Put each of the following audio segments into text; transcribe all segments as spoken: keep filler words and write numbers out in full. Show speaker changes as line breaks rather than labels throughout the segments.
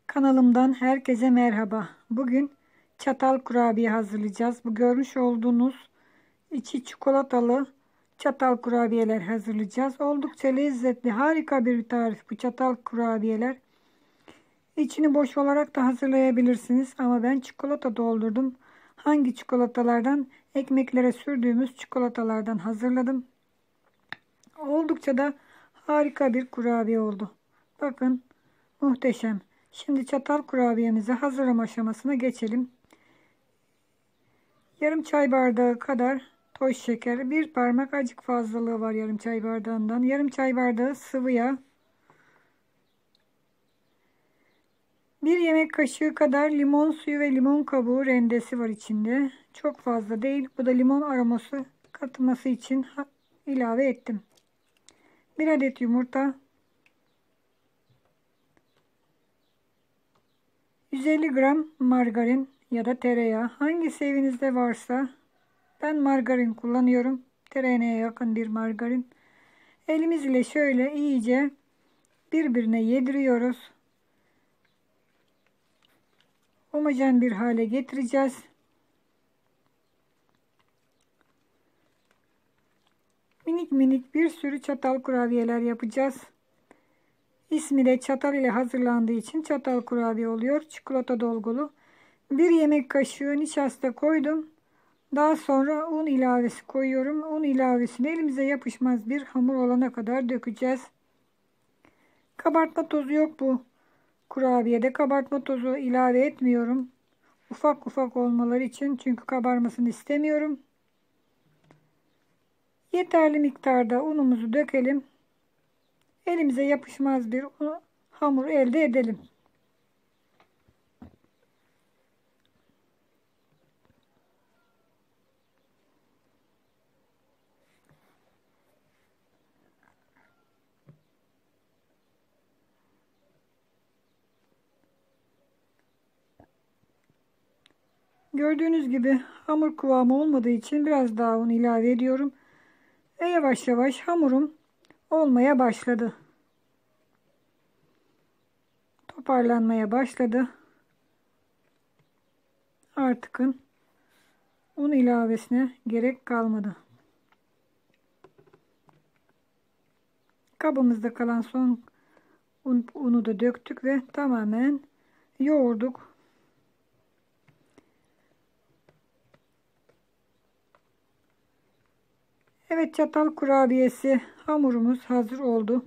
Kanalımdan herkese merhaba. Bugün çatal kurabiye hazırlayacağız. Bu görmüş olduğunuz içi çikolatalı çatal kurabiyeler hazırlayacağız. Oldukça lezzetli, harika bir tarif bu çatal kurabiyeler. İçini boş olarak da hazırlayabilirsiniz ama ben çikolata doldurdum. Hangi çikolatalardan? Ekmeklere sürdüğümüz çikolatalardan hazırladım. Oldukça da harika bir kurabiye oldu. Bakın, muhteşem. Şimdi çatal kurabiyemizi hazırlama aşamasına geçelim. Yarım çay bardağı kadar toz şeker, bir parmak acık fazlalığı var yarım çay bardağından. Yarım çay bardağı sıvı yağ, bir yemek kaşığı kadar limon suyu ve limon kabuğu rendesi var içinde. Çok fazla değil. Bu da limon aroması katması için ilave ettim. Bir adet yumurta, yüz elli gram margarin ya da tereyağı, hangisi evinizde varsa. Ben margarin kullanıyorum. Tereyağına yakın bir margarin. Elimiz ile şöyle iyice birbirine yediriyoruz. Homojen bir hale getireceğiz. Minik minik bir sürü çatal kurabiyeler yapacağız. İsmi de çatal ile hazırlandığı için çatal kurabiye oluyor. Çikolata dolgulu. Bir yemek kaşığı nişasta koydum. Daha sonra un ilavesi koyuyorum. Un ilavesini elimize yapışmaz bir hamur olana kadar dökeceğiz. Kabartma tozu yok bu kurabiyede. Kabartma tozu ilave etmiyorum. Ufak ufak olmaları için, çünkü kabarmasını istemiyorum. Yeterli miktarda unumuzu dökelim. Elimize yapışmaz bir hamur elde edelim. Gördüğünüz gibi hamur kıvamı olmadığı için biraz daha un ilave ediyorum. Ve yavaş yavaş hamurum olmaya başladı. Toparlanmaya başladı. Artık un ilavesine gerek kalmadı. Kabımızda kalan son un, unu da döktük ve tamamen yoğurduk. Evet, çatal kurabiyesi hamurumuz hazır oldu.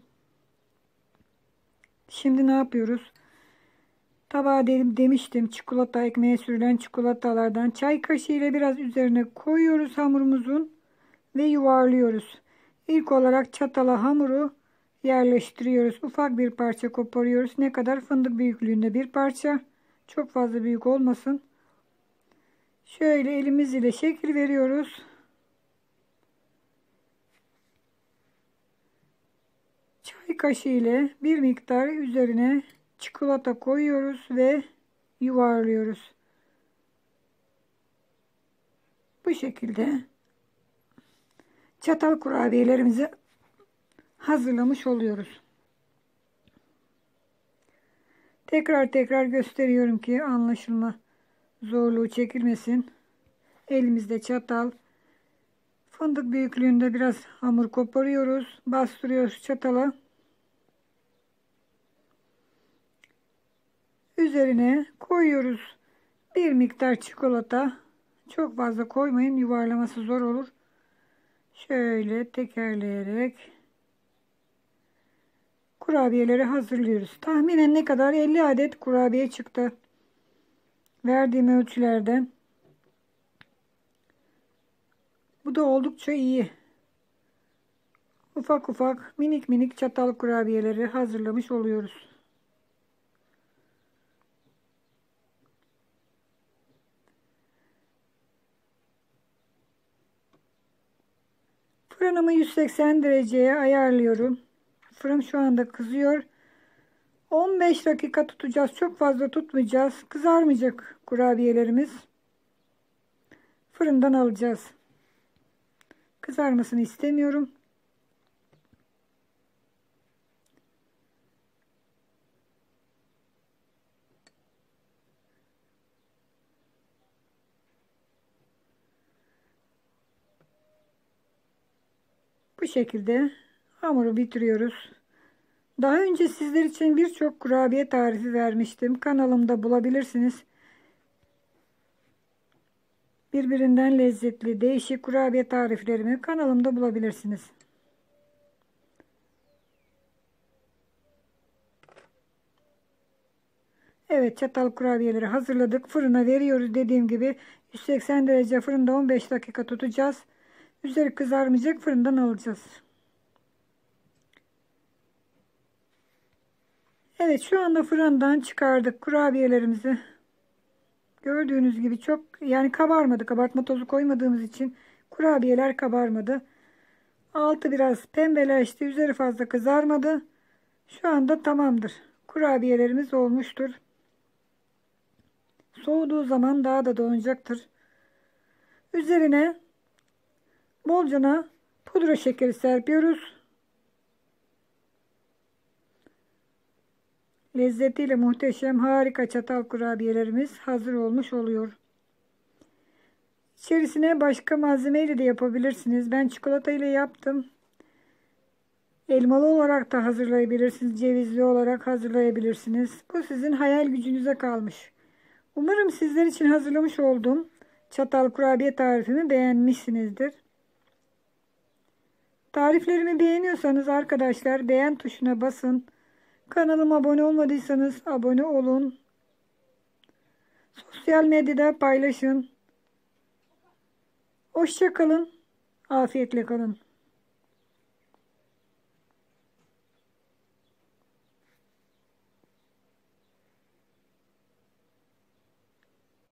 Şimdi ne yapıyoruz? Tabağa dedim, demiştim çikolata, ekmeğe sürülen çikolatalardan çay kaşığı ile biraz üzerine koyuyoruz hamurumuzun ve yuvarlıyoruz. İlk olarak çatala hamuru yerleştiriyoruz. Ufak bir parça koparıyoruz. Ne kadar? Fındık büyüklüğünde bir parça. Çok fazla büyük olmasın. Şöyle elimiz ile şekil veriyoruz. Çay kaşığı ile bir miktar üzerine çikolata koyuyoruz ve yuvarlıyoruz. Bu şekilde çatal kurabiyelerimizi hazırlamış oluyoruz. Tekrar tekrar gösteriyorum ki anlaşılma zorluğu çekilmesin. Elimizde çatal, fındık büyüklüğünde biraz hamur koparıyoruz, bastırıyoruz çatala. Üzerine koyuyoruz bir miktar çikolata. Çok fazla koymayın, yuvarlaması zor olur. Şöyle tekerleyerek kurabiyeleri hazırlıyoruz. Tahminen ne kadar? elli adet kurabiye çıktı. Verdiğim ölçülerden. Bu da oldukça iyi. Ufak ufak minik minik çatal kurabiyeleri hazırlamış oluyoruz. Fırınımı yüz seksen dereceye ayarlıyorum. Fırın şu anda kızıyor. on beş dakika tutacağız. Çok fazla tutmayacağız. Kızarmayacak kurabiyelerimiz. Fırından alacağız. Kızarmasını istemiyorum. Bu şekilde hamuru bitiriyoruz. Daha önce sizler için birçok kurabiye tarifi vermiştim. Kanalımda bulabilirsiniz. Birbirinden lezzetli, değişik kurabiye tariflerimi kanalımda bulabilirsiniz. Evet, çatal kurabiyeleri hazırladık. Fırına veriyoruz. Dediğim gibi yüz seksen derece fırında on beş dakika tutacağız. Üzeri kızarmayacak, fırından alacağız. Evet, şu anda fırından çıkardık kurabiyelerimizi. Gördüğünüz gibi çok yani kabarmadı. Kabartma tozu koymadığımız için kurabiyeler kabarmadı. Altı biraz pembeleşti. Üzeri fazla kızarmadı. Şu anda tamamdır. Kurabiyelerimiz olmuştur. Soğuduğu zaman daha da donacaktır. Üzerine bolcana pudra şekeri serpiyoruz. Lezzetiyle muhteşem, harika çatal kurabiyelerimiz hazır olmuş oluyor. İçerisine başka malzemeyle de yapabilirsiniz. Ben çikolata ile yaptım. Elmalı olarak da hazırlayabilirsiniz. Cevizli olarak hazırlayabilirsiniz. Bu sizin hayal gücünüze kalmış. Umarım sizler için hazırlamış olduğum çatal kurabiye tarifimi beğenmişsinizdir. Tariflerimi beğeniyorsanız arkadaşlar beğen tuşuna basın. Kanalıma abone olmadıysanız abone olun. Sosyal medyada paylaşın. Hoşça kalın. Afiyetle kalın.